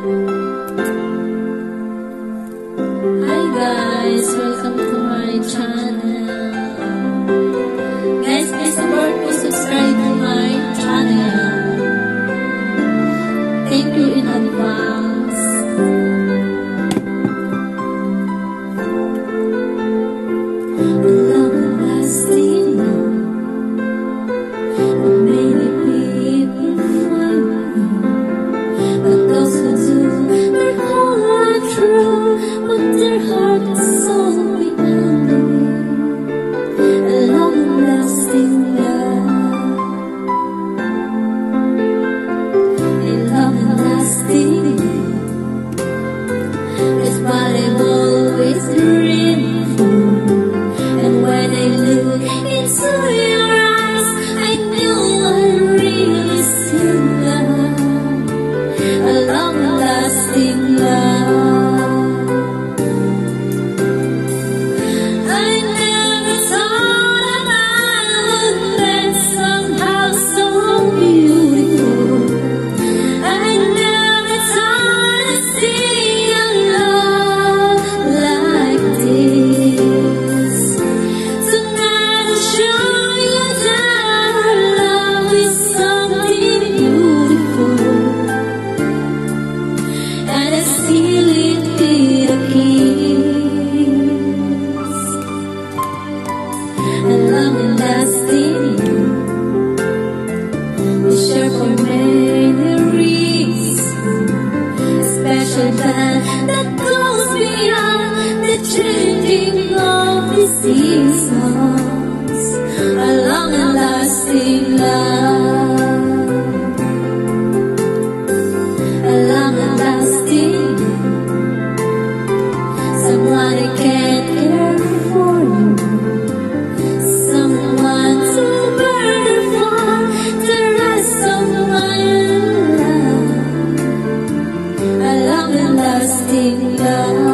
Hi guys, welcome to my channel. Guys, please support me, subscribe to my channel. Thank you in advance. Long-lasting love, many people find me, but those who do, their whole are true, but their heart is so behind. A long-lasting love, a long-lasting love is what I've always dreamed for. And when I look into your eyes, I knew I really see love, a long-lasting love. I never thought that I would meet somehow so beautiful. I never thought I'd see a love like this. Tonight I'll show you that our love is something beautiful, and I seal it with a kiss. A long-lasting love we share for many reasons, a special bond that goes beyond the changing of the seasons. A long-lasting love, a long-lasting love, someone I can't care for you, someone to burn for the rest of my life. A long-lasting love.